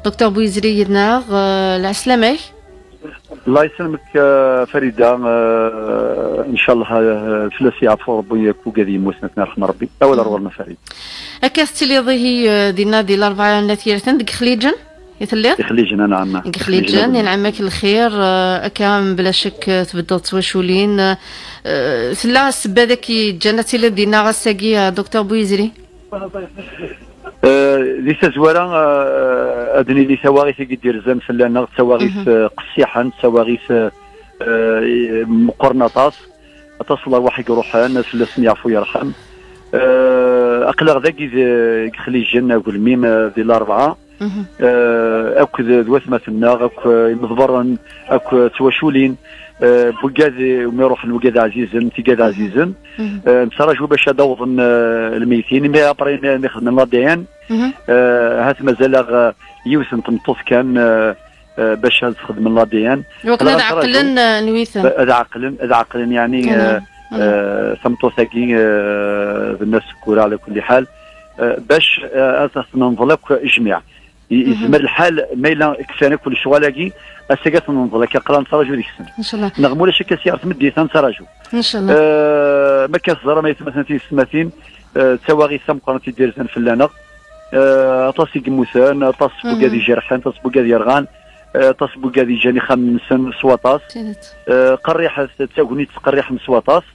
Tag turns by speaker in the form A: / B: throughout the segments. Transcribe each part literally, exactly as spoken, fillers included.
A: دكتور بويزري يدنا العسلامة.
B: الله يسلمك فريدة. ان شاء الله ثلاثي عفو ربي يكون قادي موسنا رحم ربي اول روالنا فريد
A: اكاستي لي ظهي دينا ديال الاربعه نتيرتن ديك خليجن يثليض
B: خليجن نعم
A: ديك خليجن ينعمك الخير اكا بلا شك تبدل تواشولين سلا السبه ذاك جنتي اللي دينا غاساكي دكتور بويزري
B: ذي تزوارا ادني لي ثواغيث كيدير زان فلانا ثواغيث قسيحا ثواغيث مقرنطاس تصل واحد يروح الناس اللي يعفو يرحم اقلق ذاك خليجن اقول ميم ديال الاربعه اكو ذوات مثلنا اكو مضبرا اكو تواشولين بوكاد وما يروح الوكاد عزيزا تيكاد عزيزا مسراجو باش ادوضن الميتين مي ابري ناخذ من لاديان هات مازال يوسن تمطوف كان باش تخدم لاديان
A: وكنا عقلن نويثا
B: هذا عقلن هذا عقلن يعني ثمطوثاكي بالناس كورة على كل حال باش ننظلك اجماع يزمر الحال ميلا كفانا كل شغلاكي اسكات ننظلك قرا نتراجو ديك السنه
A: ان شاء الله
B: نغمو لا شك سيارة مديت نتراجو
A: ان شاء الله
B: أه ما كاس زرا ما يتمثل في السماتين تساواغي سام قران تيدير زين فلانا أه طاسي كموسان طاس بوكادي جرحان طاس بوكادي يرغان طاس بوكادي جاني خمس سن سواطاس أه قريح تاكوني تقريح من سواطاس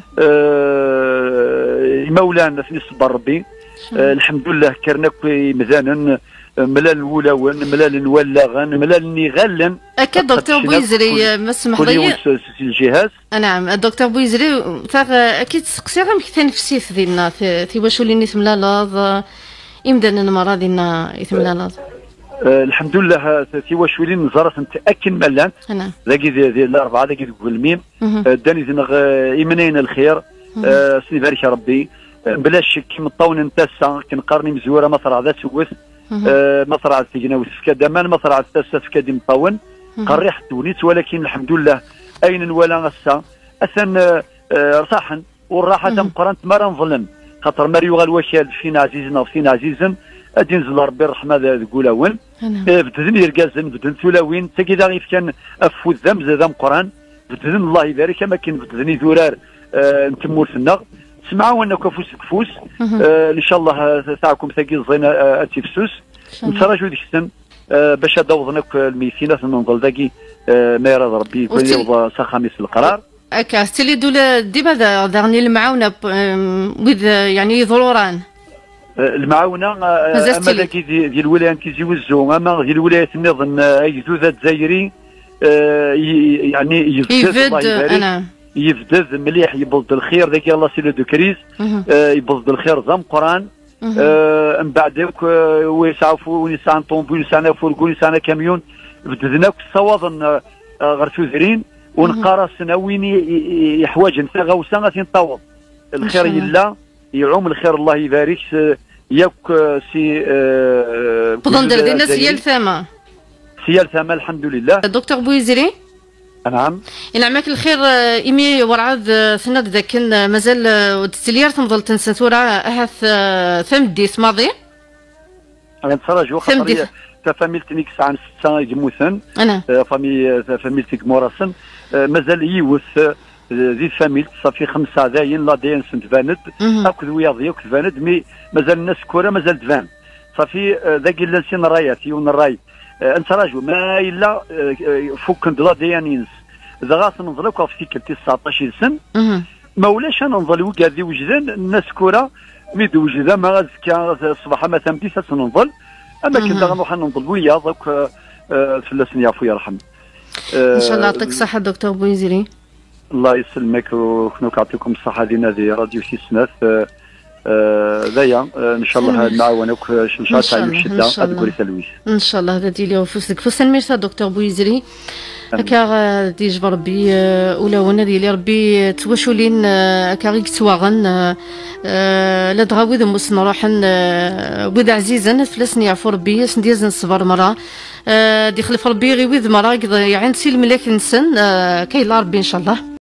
B: أه مولانا في صبر ربي أه الحمد لله كرنا مزانا ملال الولاون ملال الولاغان ملال نغالن
A: اكيد دكتور بويزري ما سمح لي
B: الجهاز
A: نعم الدكتور بويزري اكيد تسقسي غير كتنفسيت ديالنا في واش وليني ثملالاض يمدن المرة ديالنا يثملالاض
B: أه الحمد لله في واش ولين نزرت نتاكد ملان
A: نعم
B: ذاكي ديال الاربعه ذاكي تقول الميم داني زنغ يمنين الخير أه سيدي بارك ربي بلا شك مطون نتاسا كنقارني مزوره مصرع ذات سوث أه مصرع تيجينا وسفكا دمان مصرع تاسا سفكا دي مطون قريح تونيت ولكن الحمد لله اين ولا غسا اثن أه رصاحا والراحه مقرنت مرة نظلم خاطر ماريو غالوكال فينا عزيزنا فينا عزيزا ادي نزل ربي الرحمه تقول اول بدن يركازن بدن ثلاوين تكيدا غير كان افو الذنب زاد مقران بدن الله يبارك ما كاين بدن ذرار أه نتمور في النغ سمعوا انك فوس كفوس أه ان شاء الله تاعكم ثقيل زينه أه تفسوس نتراجعوا ديك السن أه باش دوضنك الميسينات ننظل ذاكي أه ما يراد ربي يكون يوضا سخاميس القرار
A: هكا ستيلي دولا ديما دارني المعاونه وذ يعني ضروران
B: المعاونه اما ذاك ديال الولايات كيزيوزو اما ديال الولايات النظام ايزو ذات زايري يعني يفد
A: انا
B: يفدز مليح يبلد الخير ذاك الله سي لو دو كريز يبلد الخير زم قران من بعد ويسعفوا ونسان طومبو ونسان فوركو ونسان كاميون بددناك الصواضن غير توزرين ونقارسنا وين يحواج نتا غوسا غادي نطوض الخير يلا يعوم الخير الله يبارك ياك سي
A: بضندر دينا سيال ثما
B: سيال ثما الحمد لله
A: دكتور بويزري
B: نعم
A: ينعمك الخير إيمي ورعاد سند ذاك مازال التسليار تنظل تنسى ثورة أهث ثم ديس ماضي
B: أنا نتفرج وخاطر فاميلتني كسعان ستة يجموثن
A: أنا
B: فامي فاميلتك موراسن مازال يوث ذي فاميلت صافي خمسة داين لا داين سنت فاند أكو وياضي أكو فاند مي مازال الناس كورة مازال تفان صافي ذاك اللي نسين رايات يون الراي انت راجل ما الا فوق لا ديانينس اذا غاس ننظلك في سيكلتي تسعطاش سن ما ولاش ننظل وكادي وجدان الناس كره ميد وجدان ما غازكا الصباح ما تمديس ننظل اما كنت غنروح ننظل ويا دوك فلسني عفو يرحم
A: ان شاء الله يعطيك الصحه دكتور بويزري
B: الله يسلمك وكنوك يعطيكم الصحه دينا دي راديو سيسناث ذايا ان شاء الله نعاونك ان شاء الله تعيش الشده تقولي سلويس ان
A: شاء الله هذا ديالي وفوسك فوس الميرسا دكتور بويزري هكا ديج ربي ولا وانا ديالي ربي تواشولين هكا غيك تواغن لا دغاوي ذموس نروحن بود عزيزا فلسني يعفو ربي سنديز نصبر مره دي خلف ربي غير ويذ مره يعني نسي الملاك نسن كاين ربي ان شاء الله.